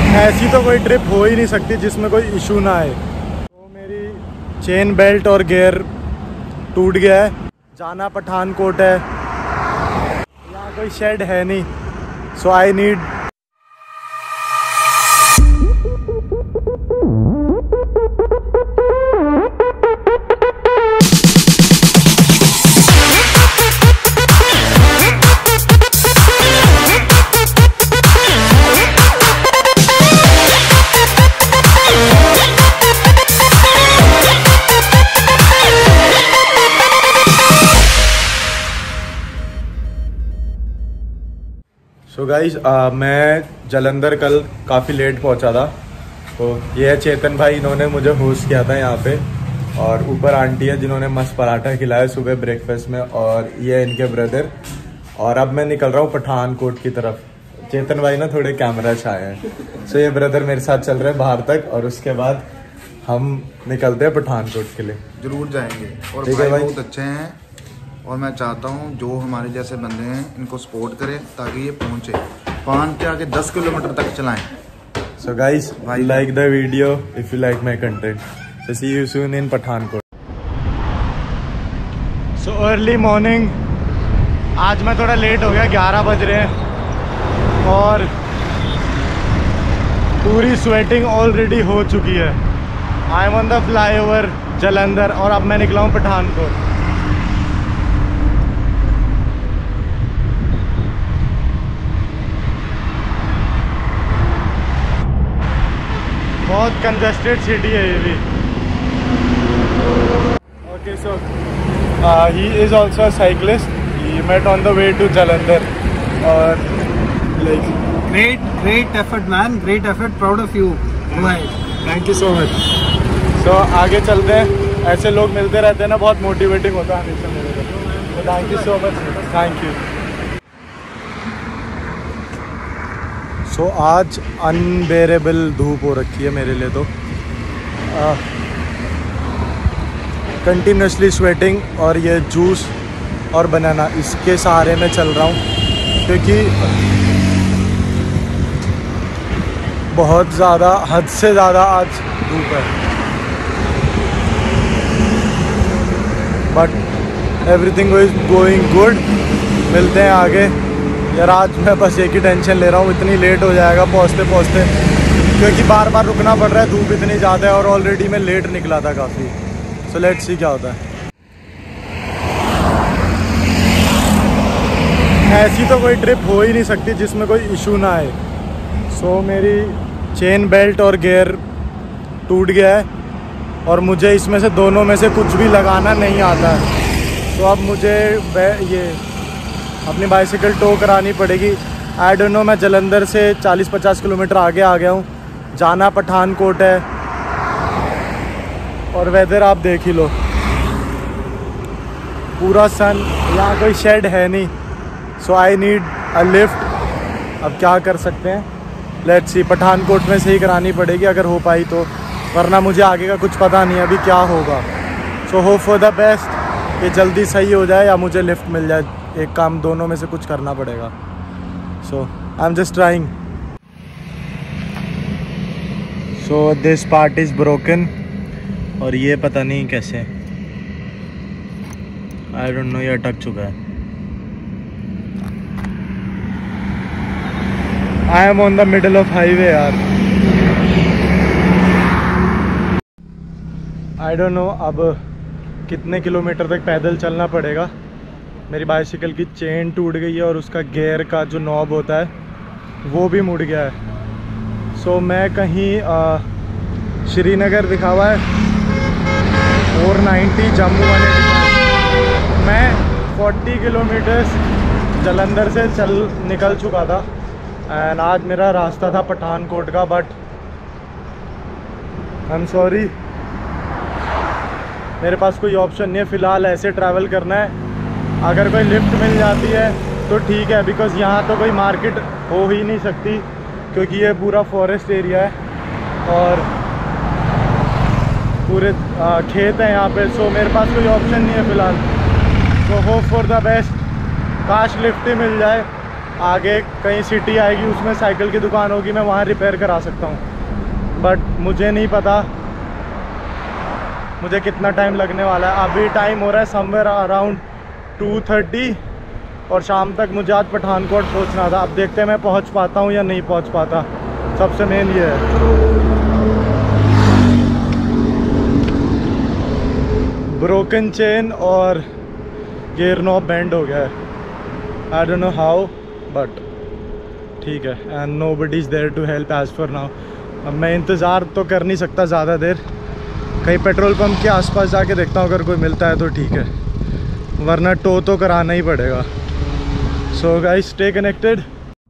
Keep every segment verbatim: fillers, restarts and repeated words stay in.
ऐसी तो कोई ट्रिप हो ही नहीं सकती जिसमें कोई इशू ना आए। तो मेरी चेन बेल्ट और गियर टूट गया है। जाना पठानकोट है, यहाँ कोई शेड है नहीं, सो आई नीड सो गाइज मैं जलंधर कल काफ़ी लेट पहुंचा था। तो ये है चेतन भाई, इन्होंने मुझे होस्ट किया था यहाँ पे। और ऊपर आंटी है जिन्होंने मस्त पराठा खिलाया सुबह ब्रेकफास्ट में, और ये है इनके ब्रदर। और अब मैं निकल रहा हूँ पठानकोट की तरफ। चेतन भाई ना थोड़े कैमरा छाए हैं, सो ये ब्रदर मेरे साथ चल रहे हैं बाहर तक, और उसके बाद हम निकलते हैं पठानकोट के लिए। जरूर जाएंगे। और भाई, भाई बहुत अच्छे हैं, और मैं चाहता हूँ जो हमारे जैसे बंदे हैं इनको सपोर्ट करें ताकि ये पहुँचे पान के आगे दस किलोमीटर तक चलाएं। So guys, like the video if you like my content. So see you soon in Pathankot. So early morning, आज मैं थोड़ा लेट हो गया, ग्यारह बज रहे हैं और पूरी स्वेटिंग ऑलरेडी हो चुकी है। I am on the flyover Jalandhar, और अब मैं निकला हूँ पठानकोट। बहुत कंजेस्टेड सिटी है ये भी। Okay, so he is also a cyclist. He met on the way to Jalandhar, और like great great effort man, great effort, proud of you. Thank you so much. So आगे चलते हैं, ऐसे लोग मिलते रहते हैं ना, बहुत मोटिवेटिंग होता है हमेशा मेरे को। तो thank you so much, thank you. So so, आज अनबेरेबल धूप हो रखी है मेरे लिए, तो कंटिन्यूसली स्वेटिंग, और ये जूस और बनाना इसके सहारे में चल रहा हूँ, क्योंकि बहुत ज़्यादा, हद से ज़्यादा आज धूप है। But everything is going good. मिलते हैं आगे। यार आज मैं बस एक ही टेंशन ले रहा हूँ, इतनी लेट हो जाएगा पहुँचते पहुँचते, क्योंकि बार बार रुकना पड़ रहा है, धूप इतनी ज़्यादा है, और ऑलरेडी मैं लेट निकला था काफ़ी। सो लेट्स सी क्या होता है। ऐसी तो कोई ट्रिप हो ही नहीं सकती जिसमें कोई इशू ना आए। सो so, मेरी चेन बेल्ट और गियर टूट गया है, और मुझे इसमें से दोनों में से कुछ भी लगाना नहीं आता है। तो अब मुझे ये अपनी बाइसिकल टो करानी पड़ेगी। आई डोंट नो, मैं जलंधर से चालीस पचास किलोमीटर आगे आ गया हूँ। जाना पठानकोट है, और वेदर आप देख ही लो, पूरा सन, यहाँ कोई शेड है नहीं, सो आई नीड अ लिफ्ट। अब क्या कर सकते हैं, लेट्स सी। पठानकोट में से ही करानी पड़ेगी अगर हो पाई तो, वरना मुझे आगे का कुछ पता नहीं अभी क्या होगा। So hope for the best, ये जल्दी सही हो जाए या मुझे लिफ्ट मिल जाए। एक काम, दोनों में से कुछ करना पड़ेगा। So I am just trying. So this part is broken, और ये पता नहीं कैसे, आई डोंट नो, ये अटक चुका है। I am on the middle of highway यार। आई डोंट नो अब कितने किलोमीटर तक पैदल चलना पड़ेगा। मेरी बाइसिकल की चेन टूट गई है, और उसका गियर का जो नॉब होता है वो भी मुड़ गया है। सो so, मैं कहीं आ, श्रीनगर दिखा हुआ है, फोर नाइन्टी जम्मू वाले मैं चालीस किलोमीटर्स जलंधर से चल निकल चुका था। एंड आज मेरा रास्ता था पठानकोट का, बट आई एम सॉरी, मेरे पास कोई ऑप्शन नहीं है फ़िलहाल, ऐसे ट्रैवल करना है। अगर कोई लिफ्ट मिल जाती है तो ठीक है, बिकॉज़ यहाँ तो कोई मार्केट हो ही नहीं सकती, क्योंकि ये पूरा फॉरेस्ट एरिया है और पूरे आ, खेत हैं यहाँ पे। सो मेरे पास कोई ऑप्शन नहीं है फ़िलहाल। So hope for the best, काश लिफ्ट ही मिल जाए, आगे कहीं सिटी आएगी उसमें साइकिल की दुकान होगी, मैं वहाँ रिपेयर करा सकता हूँ। बट मुझे नहीं पता मुझे कितना टाइम लगने वाला है। अभी टाइम हो रहा है समवेयर अराउंड टू थर्टी और शाम तक मुझे आज पठानकोट पहुँचना था। अब देखते हैं मैं पहुँच पाता हूँ या नहीं पहुँच पाता, सबसे मेन ये है। ब्रोकन चेन और गियर नॉब बेंड हो गया है, I don't know how but ठीक है। And nobody is there to help as for now. अब मैं इंतज़ार तो कर नहीं सकता ज़्यादा देर, कहीं पेट्रोल पंप के आसपास जाके देखता हूँ, अगर कोई मिलता है तो ठीक है, वरना टो तो कराना ही पड़ेगा। So guys stay connected.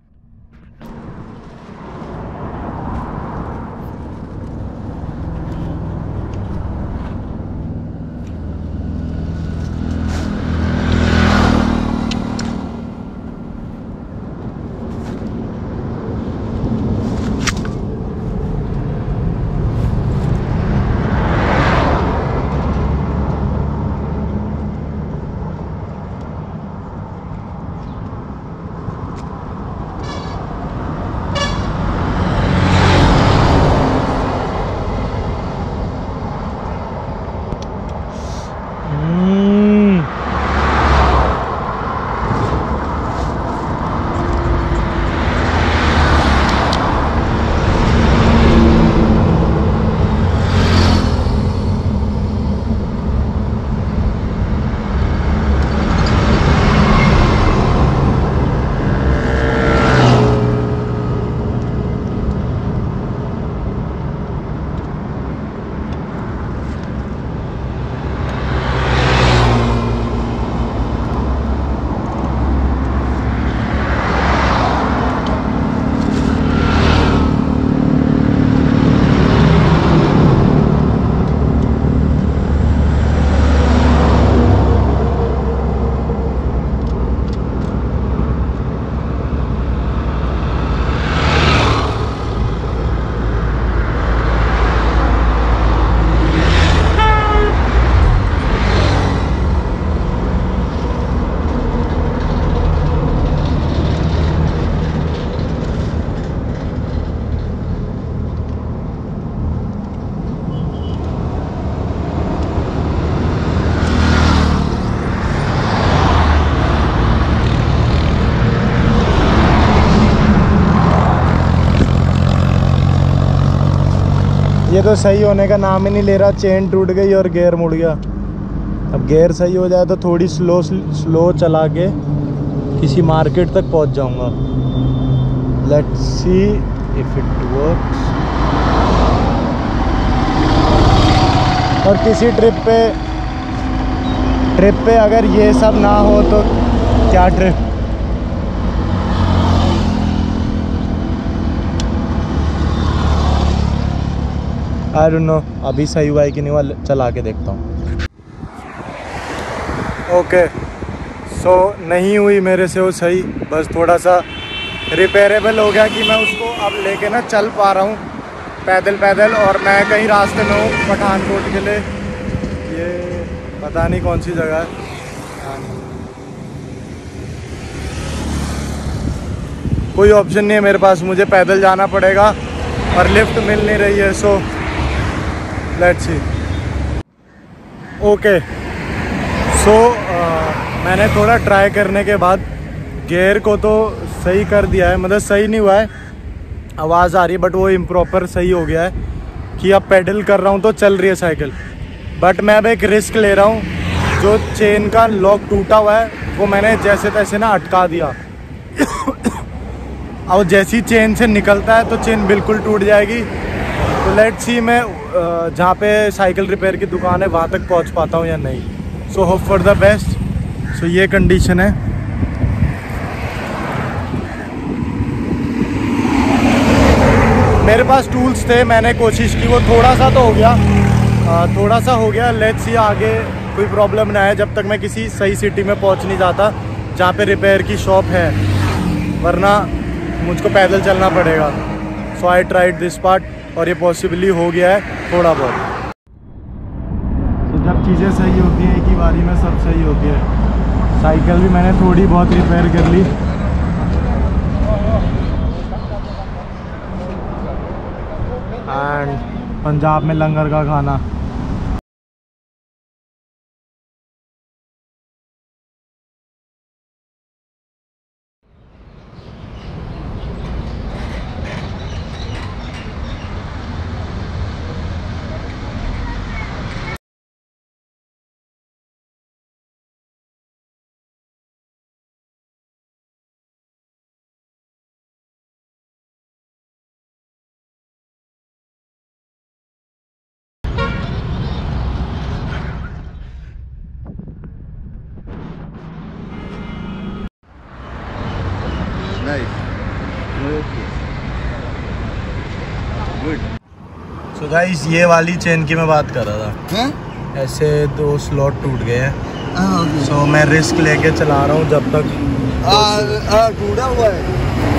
ये तो सही होने का नाम ही नहीं ले रहा, चेन टूट गई और गियर मुड़ गया। अब गियर सही हो जाए तो थोड़ी स्लो स्लो चला के किसी मार्केट तक पहुंच जाऊंगा। Let's see if it works. और किसी ट्रिप पे ट्रिप पे अगर ये सब ना हो तो क्या ट्रिप। आई डोंट नो अभी सही हुआ है कि नहीं हुआ, चला के देखता हूँ। ओके सो नहीं हुई मेरे से वो सही, बस थोड़ा सा रिपेयरेबल हो गया कि मैं उसको अब लेके ना चल पा रहा हूँ पैदल पैदल। और मैं कहीं रास्ते में हूँ पठानकोट के लिए, ये पता नहीं कौन सी जगह है, कोई ऑप्शन नहीं है मेरे पास, मुझे पैदल जाना पड़ेगा और लिफ्ट मिल नहीं रही है। So let's see. Okay so मैंने थोड़ा ट्राई करने के बाद गियर को तो सही कर दिया है, मतलब सही नहीं हुआ है, आवाज़ आ रही है बट वो इम्प्रॉपर सही हो गया है कि अब पेडल कर रहा हूँ तो चल रही है साइकिल। बट मैं अब एक रिस्क ले रहा हूँ, जो चेन का लॉक टूटा हुआ है वो मैंने जैसे तैसे ना अटका दिया। अब जैसी चेन से निकलता है तो चेन बिल्कुल टूट जाएगी। तो लेट्स सी मैं जहाँ पे साइकिल रिपेयर की दुकान है वहाँ तक पहुँच पाता हूँ या नहीं। So hope for the best. So ये कंडीशन है। मेरे पास टूल्स थे, मैंने कोशिश की, वो थोड़ा सा तो हो गया, आ, थोड़ा सा हो गया। लेट्स सी आगे कोई प्रॉब्लम ना आए जब तक मैं किसी सही सिटी में पहुँच नहीं जाता जहाँ पे रिपेयर की शॉप है, वरना मुझको पैदल चलना पड़ेगा। So I tried this part और ये पॉसिबली हो गया है थोड़ा बहुत। तो जब चीज़ें सही होती हैं एक ही बारी में सब सही होती है। साइकिल भी मैंने थोड़ी बहुत रिपेयर कर ली, एंड पंजाब में लंगर का खाना। सो गाइस ये वाली चेन की मैं बात कर रहा था। हैं? ऐसे दो स्लॉट टूट गए हैं, सो so, मैं रिस्क लेके चला रहा हूँ जब तक टूटा हुआ है।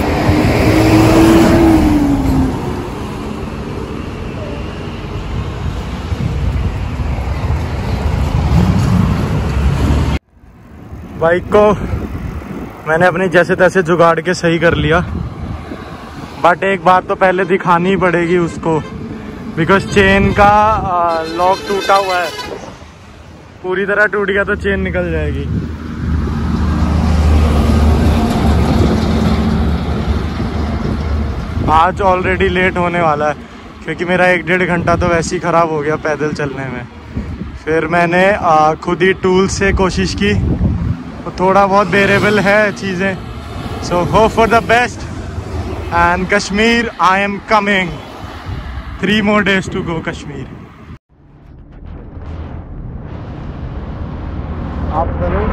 बाइक को मैंने अपने जैसे तैसे जुगाड़ के सही कर लिया, बट एक बात तो पहले दिखानी ही पड़ेगी उसको, बिकॉज चेन का लॉक टूटा हुआ है। पूरी तरह टूट गया तो चेन निकल जाएगी। आज ऑलरेडी लेट होने वाला है क्योंकि मेरा एक डेढ़ घंटा तो वैसे ही ख़राब हो गया पैदल चलने में। फिर मैंने आ, खुद ही टूल से कोशिश की, तो थोड़ा बहुत बेरेबल है चीज़ें। So hope for the best and Kashmir I am coming. Three more days to go Kashmir. आप करो।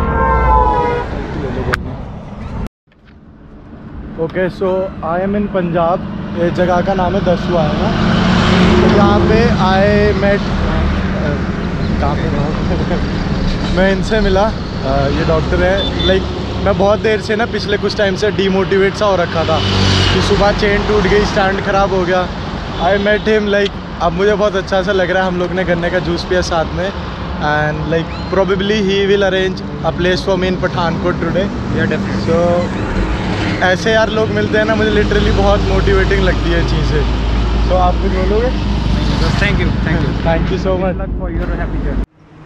Okay, so I am in Punjab. ये जगह का नाम है दसवा है ना। तो यहाँ पे आई मेट, कहाँ पे मैं इनसे मिला। आ, ये डॉक्टर है। लाइक मैं बहुत देर से ना पिछले कुछ टाइम से डीमोटिवेट सा हो रखा था कि सुबह चेन टूट गई, स्टैंड ख़राब हो गया। I met him. लाइक अब मुझे बहुत अच्छा सा लग रहा है। हम लोग ने गन्ने का जूस पिया साथ में, and like probably he will arrange a place for me in Pathankot today. So ऐसे यार लोग मिलते हैं ना, मुझे लिटरली बहुत मोटिवेटिंग लगती है चीज़ें। तो आप भी बोलोगे? Thank you thank you thank you so much for your happy journey.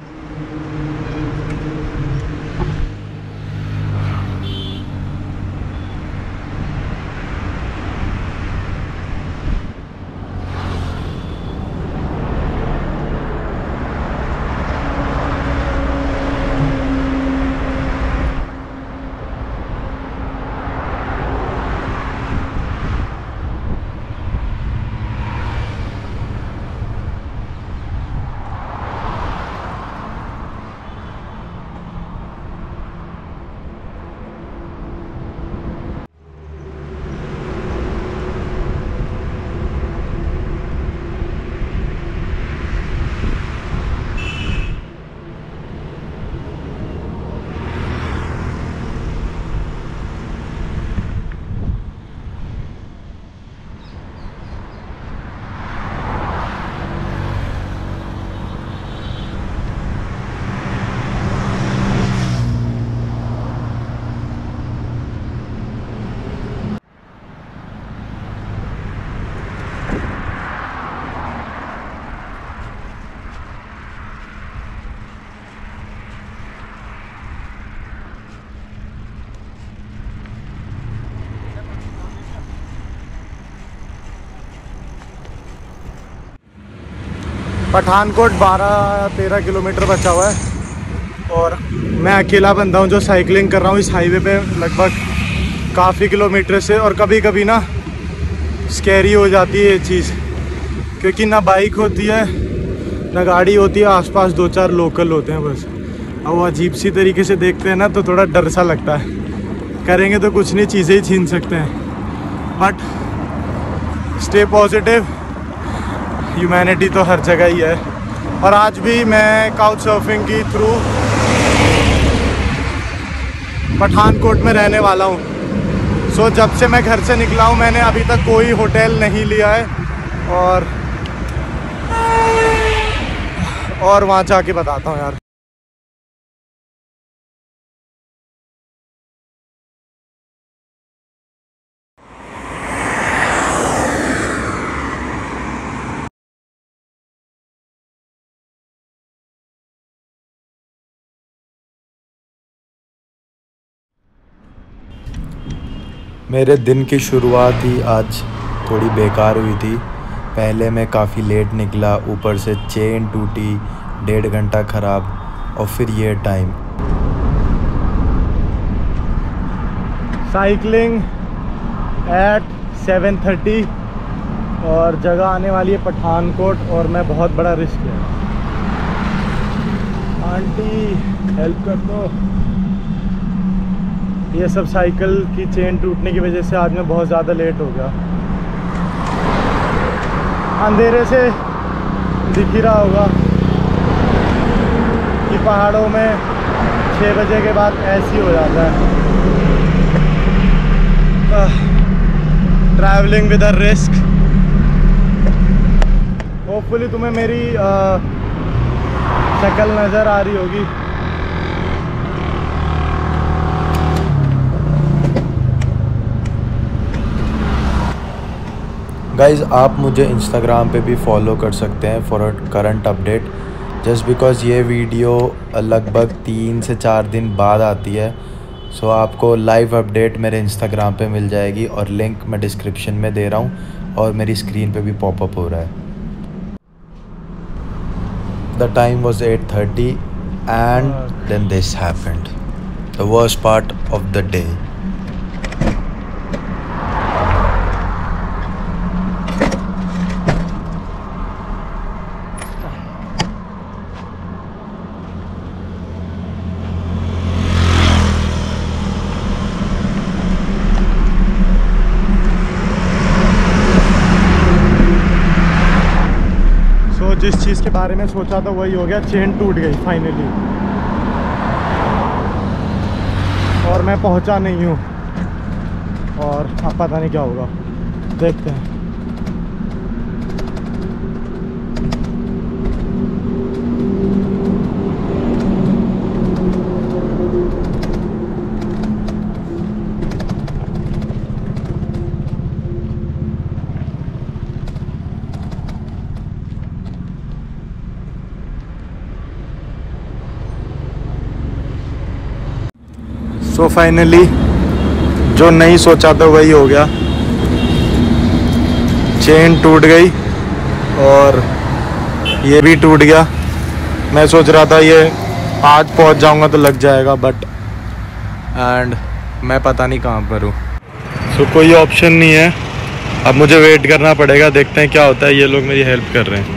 Pathankot बारह तेरह किलोमीटर बचा हुआ है और मैं अकेला बंदा हूँ जो साइकिलिंग कर रहा हूँ इस हाईवे पे लगभग काफ़ी किलोमीटर से। और कभी कभी ना स्कैरी हो जाती है ये चीज़, क्योंकि ना बाइक होती है ना गाड़ी होती है, आसपास दो चार लोकल होते हैं बस। और वो अजीब सी तरीके से देखते हैं ना तो थोड़ा डर सा लगता है। करेंगे तो कुछ नहीं, चीज़ें ही छीन सकते हैं। बट स्टे पॉजिटिव, ह्यूमैनिटी तो हर जगह ही है। और आज भी मैं काउच सर्फिंग की थ्रू पठानकोट में रहने वाला हूँ। सो so, जब से मैं घर से निकला हूँ मैंने अभी तक कोई होटल नहीं लिया है, और और वहाँ जाके बताता हूँ यार। मेरे दिन की शुरुआत ही आज थोड़ी बेकार हुई थी। पहले मैं काफ़ी लेट निकला, ऊपर से चेन टूटी, डेढ़ घंटा ख़राब और फिर ये time. Cycling at seven thirty और जगह आने वाली है पठानकोट और मैं बहुत बड़ा रिस्क है। आंटी हेल्प कर दो। ये सब साइकिल की चेन टूटने की वजह से आज मैं बहुत ज़्यादा लेट हो गया। अंधेरे से दिख ही रहा होगा कि पहाड़ों में छः बजे के बाद ऐसी हो जाता है। Travelling with a risk. Hopefully तुम्हें मेरी शक्ल नज़र आ रही होगी। गाइज़, आप मुझे इंस्टाग्राम पे भी फॉलो कर सकते हैं for a current update, just because ये वीडियो लगभग तीन से चार दिन बाद आती है। सो so, आपको लाइव अपडेट मेरे इंस्टाग्राम पे मिल जाएगी और लिंक मैं डिस्क्रिप्शन में दे रहा हूँ और मेरी स्क्रीन पे भी पॉपअप हो रहा है। The time was eight thirty and then this happened, the worst part of the day. जिस चीज़ के बारे में सोचा था वही हो गया, चेन टूट गई फाइनली और मैं पहुंचा नहीं हूँ और अब पता नहीं क्या होगा, देखते हैं। सो so फाइनली जो नहीं सोचा था वही हो गया, चेन टूट गई और ये भी टूट गया। मैं सोच रहा था ये आज पहुंच जाऊंगा तो लग जाएगा, बट एंड मैं पता नहीं कहाँ पर हूँ। सो so, कोई ऑप्शन नहीं है, अब मुझे वेट करना पड़ेगा। देखते हैं क्या होता है। ये लोग मेरी हेल्प कर रहे हैं।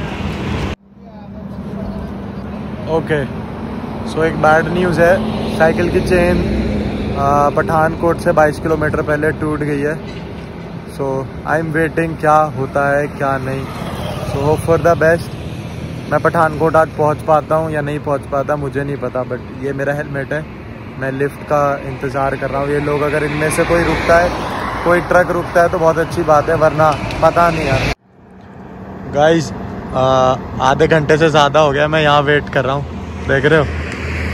ओके, सो एक बैड न्यूज़ है, साइकिल की चेन पठानकोट से बाईस किलोमीटर पहले टूट गई है। सो आई एम वेटिंग क्या होता है क्या नहीं। So hope for the best. मैं पठानकोट आज पहुंच पाता हूं या नहीं पहुंच पाता मुझे नहीं पता, बट ये मेरा हेलमेट है। मैं लिफ्ट का इंतज़ार कर रहा हूं। ये लोग अगर इनमें से कोई रुकता है, कोई ट्रक रुकता है तो बहुत अच्छी बात है, वरना पता नहीं यार। गाइज आधे घंटे से ज़्यादा हो गया मैं यहाँ वेट कर रहा हूँ, देख रहे हो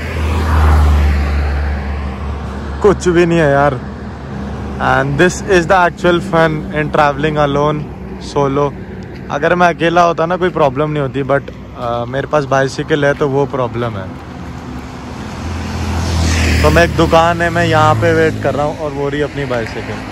कुछ भी नहीं है यार। And this is the actual fun in travelling alone solo. अगर मैं अकेला होता ना कोई प्रॉब्लम नहीं होती, बट uh, मेरे पास बाइसिकल है तो वो प्रॉब्लम है। तो मैं एक दुकान है, मैं यहाँ पे वेट कर रहा हूँ और वो रही अपनी bicycle.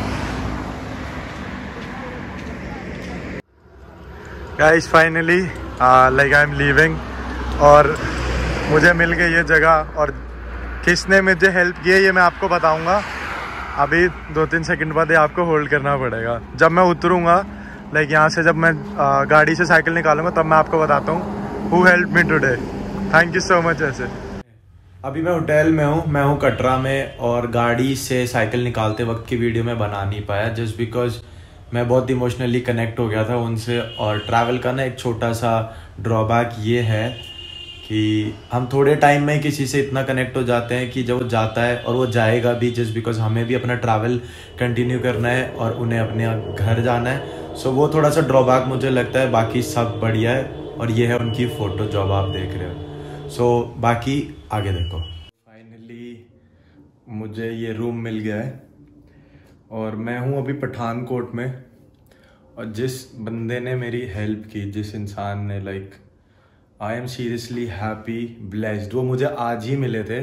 Guys finally like I am leaving और मुझे मिल गई ये जगह, और किसने मुझे हेल्प की है ये मैं आपको बताऊंगा। अभी दो तीन सेकंड बाद ये आपको होल्ड करना पड़ेगा। जब मैं उतरूंगा, लाइक यहाँ से जब मैं आ, गाड़ी से साइकिल निकालूंगा तब मैं आपको बताता हूँ who help me today. Thank you so much. ऐसे अभी मैं होटल में हूँ, मैं हूँ कटरा में, और गाड़ी से साइकिल निकालते वक्त की वीडियो मैं बना नहीं पाया जस्ट बिकॉज मैं बहुत इमोशनली कनेक्ट हो गया था उनसे। और ट्रैवल का ना एक छोटा सा ड्रॉबैक ये है कि हम थोड़े टाइम में किसी से इतना कनेक्ट हो जाते हैं कि जब वो जाता है और वो जाएगा भी जस्ट बिकॉज हमें भी अपना ट्रैवल कंटिन्यू करना है और उन्हें अपने घर जाना है। सो वो थोड़ा सा ड्रॉबैक मुझे लगता है, बाकी सब बढ़िया है। और ये है उनकी फ़ोटो जो अब आप देख रहे हो। सो बाकी आगे देखो। फाइनली मुझे ये रूम मिल गया है और मैं हूँ अभी पठानकोट में। और जिस बंदे ने मेरी हेल्प की, जिस इंसान ने, like I am seriously happy blessed. वो मुझे आज ही मिले थे,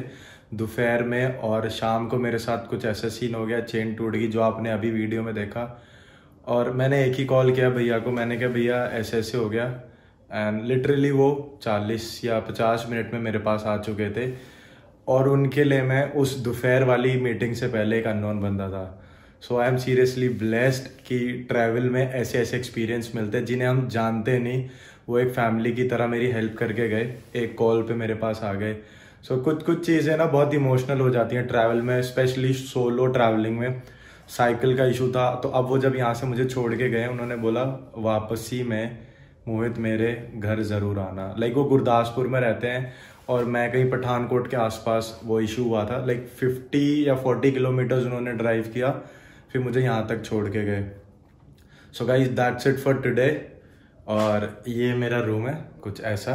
दोपहर में, और शाम को मेरे साथ कुछ ऐसा सीन हो गया, चेन टूट गई जो आपने अभी वीडियो में देखा। और मैंने एक ही कॉल किया भैया को, मैंने कहा भैया ऐसे ऐसे हो गया, एंड लिटरली वो चालीस या पचास मिनट में मेरे पास आ चुके थे। और उनके लिए मैं उस दोपहर वाली मीटिंग से पहले एक अननोन बंदा था। So I am seriously blessed कि ट्रैवल में ऐसे ऐसे एक्सपीरियंस मिलते हैं जिन्हें हम जानते नहीं। वो एक फैमिली की तरह मेरी हेल्प करके गए, एक कॉल पे मेरे पास आ गए। सो so, कुछ कुछ चीज़ें ना बहुत इमोशनल हो जाती हैं ट्रैवल में, स्पेशली सोलो ट्रैवलिंग में। साइकिल का इशू था, तो अब वो जब यहाँ से मुझे छोड़ के गए, उन्होंने बोला वापसी में मोहित मेरे घर ज़रूर आना। लाइक वो गुरदासपुर में रहते हैं और मैं कहीं पठानकोट के आसपास, वो इशू हुआ था। लाइक फिफ्टी या फोर्टी किलोमीटर्स उन्होंने ड्राइव किया, फिर मुझे यहाँ तक छोड़ के गए। So guys that's it for today. और ये मेरा रूम है कुछ ऐसा,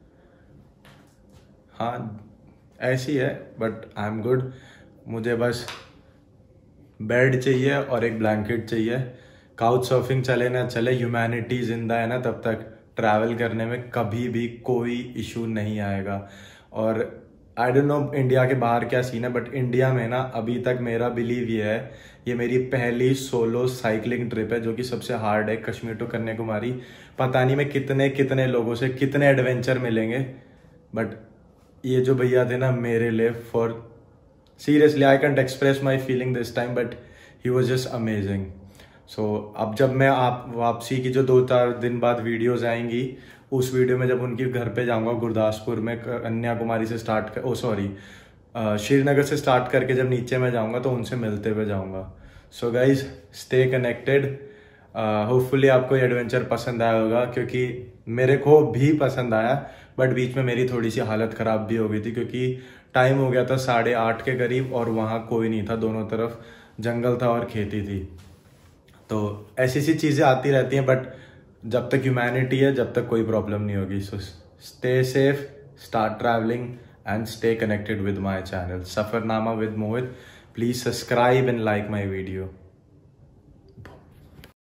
हाँ ऐसी है, बट आई एम गुड। मुझे बस बेड चाहिए और एक ब्लैंकेट चाहिए। काउच सर्फिंग चले ना चले, ह्यूमैनिटी जिंदा है ना, तब तक ट्रैवल करने में कभी भी कोई इशू नहीं आएगा। और आई डोंट नो इंडिया के बाहर क्या सीन है, बट इंडिया में ना अभी तक मेरा बिलीव ये है, ये मेरी पहली सोलो साइकिलिंग ट्रिप है जो कि सबसे हार्ड है, कश्मीर टू कन्याकुमारी। पता नहीं मैं कितने कितने लोगों से कितने एडवेंचर मिलेंगे, बट ये जो भैया थे ना मेरे लिए, for seriously I can't express my feeling this time, but he was just amazing. So अब जब मैं आप वापसी की जो दो चार दिन बाद वीडियोस आएंगी, उस वीडियो में जब उनके घर पे जाऊंगा गुरदासपुर में, कन्याकुमारी से स्टार्ट कर, ओ सॉरी श्रीनगर से स्टार्ट करके जब नीचे मैं जाऊंगा तो उनसे मिलते हुए जाऊंगा। So guys stay connected. Hopefully आपको ये एडवेंचर पसंद आया होगा, क्योंकि मेरे को भी पसंद आया, बट बीच में मेरी थोड़ी सी हालत ख़राब भी हो गई थी, क्योंकि टाइम हो गया था साढ़े आठ के करीब और वहाँ कोई नहीं था, दोनों तरफ जंगल था और खेती थी। तो ऐसी सी चीज़ें आती रहती हैं, बट जब तक ह्यूमैनिटी है, जब तक कोई प्रॉब्लम नहीं होगी। So stay safe, start travelling and stay connected with my channel Safarnama with Mohit. Please subscribe and like my video.